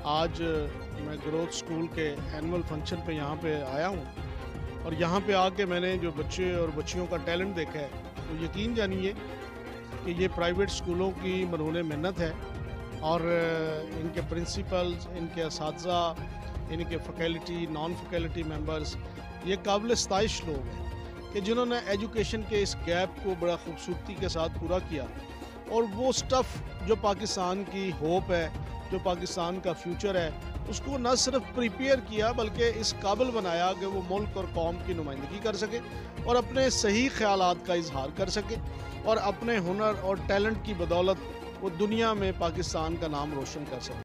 आज मैं growth school के एनुअल फंक्शन पे यहाँ पे आया हूँ और यहाँ पे आके मैंने जो बच्चे और बच्चियों का टैलेंट देखा है, तो यकीन जानिए कि ये प्राइवेट स्कूलों की मरहून मिन्नत है। और इनके प्रिंसिपल्स, इनके असातिज़ा, इनके फैकल्टी, नॉन फैकल्टी मेंबर्स, ये काबिल सताइश लोग हैं कि जिन्होंने एजुकेशन के इस गैप को बड़ा खूबसूरती के साथ पूरा किया। और वो स्टफ़ जो पाकिस्तान की होप है, जो पाकिस्तान का फ्यूचर है, उसको न सिर्फ प्रिपेयर किया बल्कि इस काबिल बनाया कि वो मुल्क और कौम की नुमाइंदगी कर सके और अपने सही ख़यालात का इजहार कर सके और अपने हुनर और टैलेंट की बदौलत वो दुनिया में पाकिस्तान का नाम रोशन कर सके।